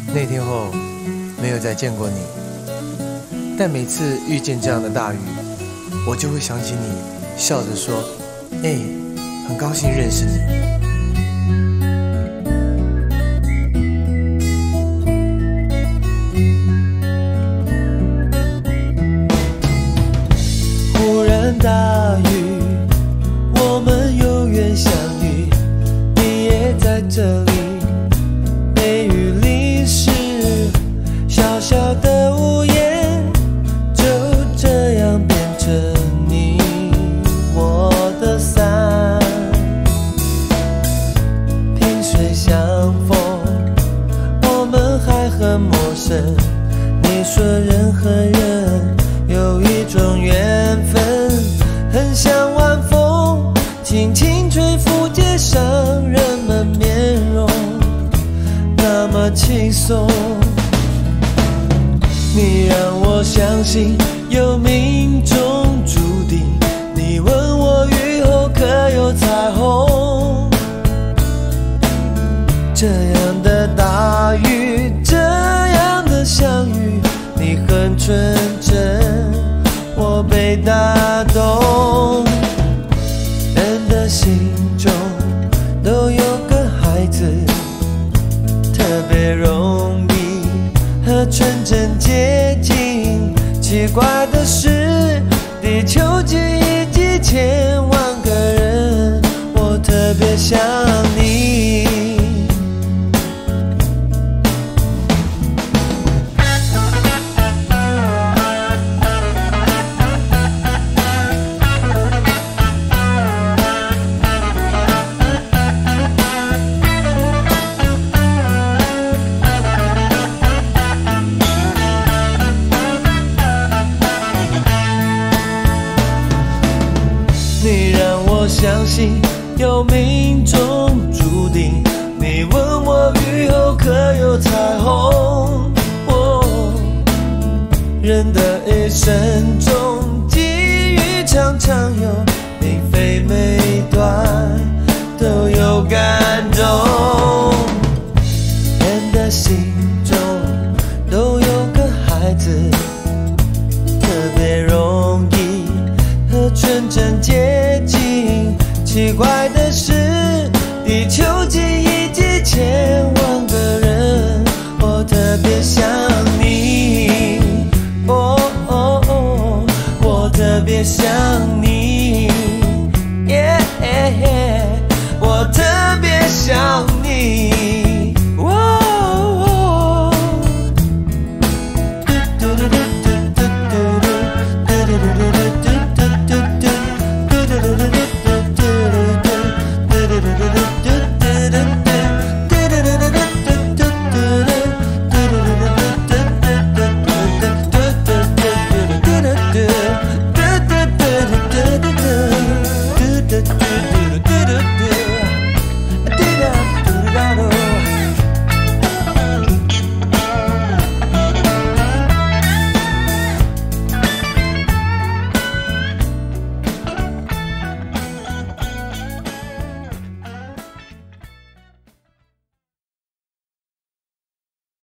那天后没有再见过你，但每次遇见这样的大雨，我就会想起你，笑着说：“很高兴认识你。” 忽然大雨，我们有缘相遇，你也在这里。梅雨淋湿小小的屋檐，就这样变成你我的伞。萍水相逢，我们还很陌生。你说人和人有一种缘分，很像晚风轻轻吹拂街上人们面容，那么轻松。你让我相信有命中注定，你问我雨后可有彩虹。这样的大雨，这样的相遇，你很纯真，我被打动。人的心中都有个孩子，特别容易和纯真接近。奇怪的是，地球几亿几千万个人，我特别想你。你让我相信有命中注定，你问我雨后可有彩虹。人的一生